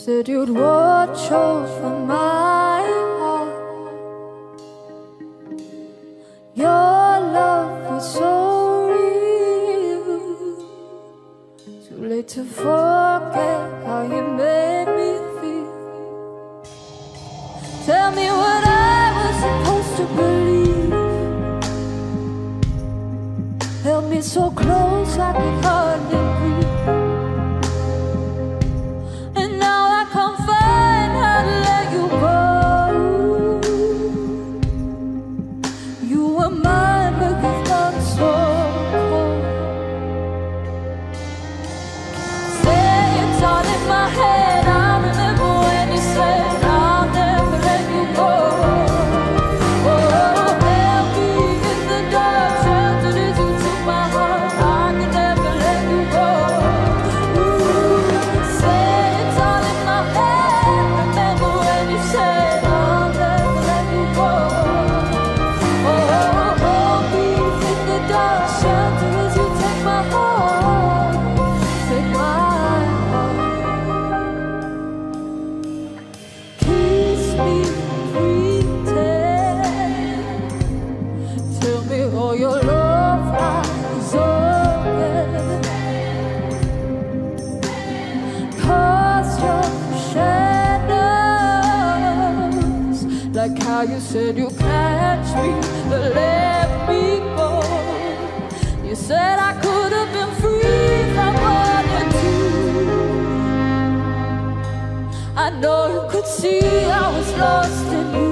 said you'd watch over my heart. Your love was so real. Too late to forget how you made me feel. Tell me what I was supposed to believe. Held me so close I could hardly breathe. And now I can't find how to let you go. You were mine, but you've gone so cold. Say it's all in my head. I remember when you said I'll never let you go. Oh, help me in the dark, shelter as you took my heart. I can never let you go. Say it's all in my head. Remember when you said I'll never let you go. Oh, hold me in the dark, shelter as you take my heart. Take my heart. Kiss me, pretend. Tell me all your love lies open. Cause your shadows, like how you said you catch me, but let me go. You said I could have been free if I wanted to. I know you could see I was lost in you.